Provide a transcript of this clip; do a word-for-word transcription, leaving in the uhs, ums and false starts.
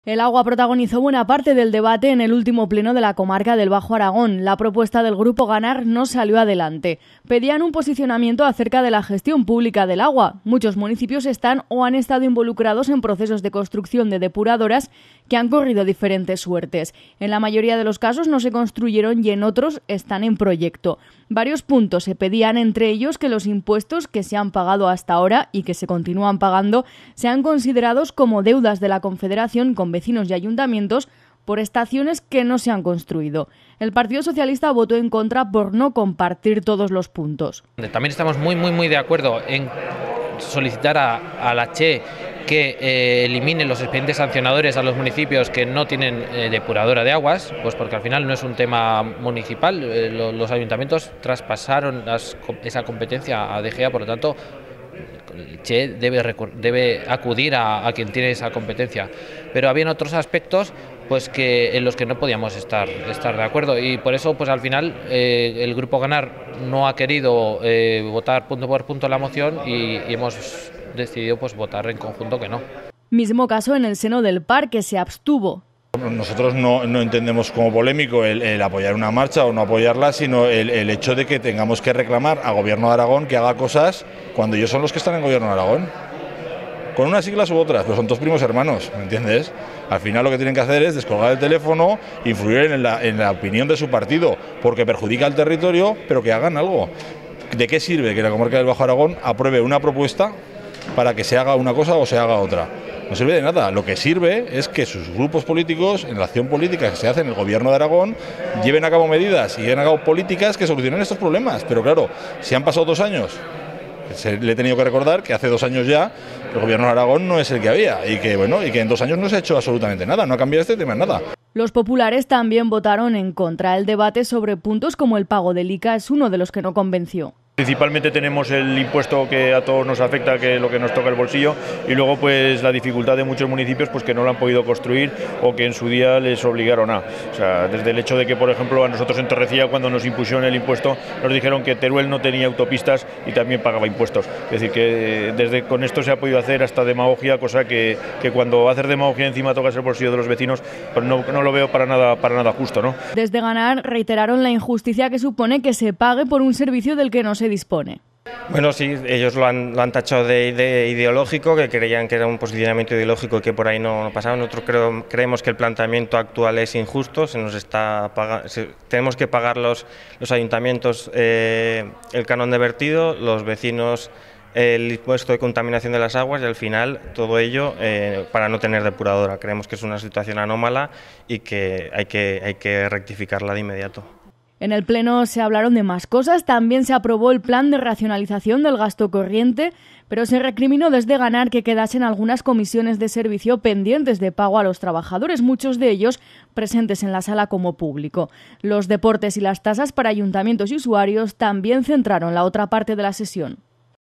El agua protagonizó buena parte del debate en el último pleno de la comarca del Bajo Aragón. La propuesta del Grupo Ganar no salió adelante. Pedían un posicionamiento acerca de la gestión pública del agua. Muchos municipios están o han estado involucrados en procesos de construcción de depuradoras que han corrido diferentes suertes. En la mayoría de los casos no se construyeron y en otros están en proyecto. Varios puntos se pedían, entre ellos que los impuestos que se han pagado hasta ahora y que se continúan pagando sean considerados como deudas de la Confederación con vecinos y ayuntamientos por estaciones que no se han construido. El Partido Socialista votó en contra por no compartir todos los puntos. También estamos muy muy muy de acuerdo en solicitar a, a la Che que eh, elimine los expedientes sancionadores a los municipios que no tienen eh, depuradora de aguas, pues porque al final no es un tema municipal, eh, lo, los ayuntamientos traspasaron las, esa competencia a D G A, por lo tanto Che debe, debe acudir a, a quien tiene esa competencia, pero habían otros aspectos pues que en los que no podíamos estar, estar de acuerdo y por eso pues al final eh, el Grupo Ganar no ha querido eh, votar punto por punto la moción y, y hemos decidido pues votar en conjunto que no. Mismo caso en el seno del P A R, que se abstuvo. Nosotros no, no entendemos como polémico el, el apoyar una marcha o no apoyarla, sino el, el hecho de que tengamos que reclamar al Gobierno de Aragón que haga cosas cuando ellos son los que están en el Gobierno de Aragón. Con unas siglas u otras, pero son todos primos hermanos, ¿me entiendes? Al final lo que tienen que hacer es descolgar el teléfono, influir en la, en la opinión de su partido, porque perjudica al territorio, pero que hagan algo. ¿De qué sirve que la comarca del Bajo Aragón apruebe una propuesta para que se haga una cosa o se haga otra? No sirve de nada. Lo que sirve es que sus grupos políticos, en la acción política que se hace en el Gobierno de Aragón, lleven a cabo medidas y lleven a cabo políticas que solucionen estos problemas. Pero claro, si han pasado dos años, le he tenido que recordar que hace dos años ya el Gobierno de Aragón no es el que había y que bueno y que en dos años no se ha hecho absolutamente nada, no ha cambiado este tema en nada. Los populares también votaron en contra. El debate sobre puntos como el pago del I C A es uno de los que no convenció. Principalmente tenemos el impuesto que a todos nos afecta, que es lo que nos toca el bolsillo, y luego pues la dificultad de muchos municipios pues que no lo han podido construir o que en su día les obligaron a. O sea, desde el hecho de que, por ejemplo, a nosotros en Torrecilla, cuando nos impusieron el impuesto, nos dijeron que Teruel no tenía autopistas y también pagaba impuestos. Es decir, que desde con esto se ha podido hacer hasta demagogia, cosa que, que cuando haces demagogia encima tocas el bolsillo de los vecinos, pues no, no lo veo para nada, para nada justo, ¿no? Desde Ganar reiteraron la injusticia que supone que se pague por un servicio del que no se dispone. Bueno, sí, ellos lo han, lo han tachado de, de ideológico, que creían que era un posicionamiento ideológico y que por ahí no, no pasaba. Nosotros creo, creemos que el planteamiento actual es injusto, se nos está paga, se, tenemos que pagar los, los ayuntamientos eh, el canon de vertido, los vecinos el impuesto de contaminación de las aguas y al final todo ello eh, para no tener depuradora. Creemos que es una situación anómala y que hay que, hay que rectificarla de inmediato. En el Pleno se hablaron de más cosas, también se aprobó el plan de racionalización del gasto corriente, pero se recriminó desde Ganar que quedasen algunas comisiones de servicio pendientes de pago a los trabajadores, muchos de ellos presentes en la sala como público. Los deportes y las tasas para ayuntamientos y usuarios también centraron la otra parte de la sesión.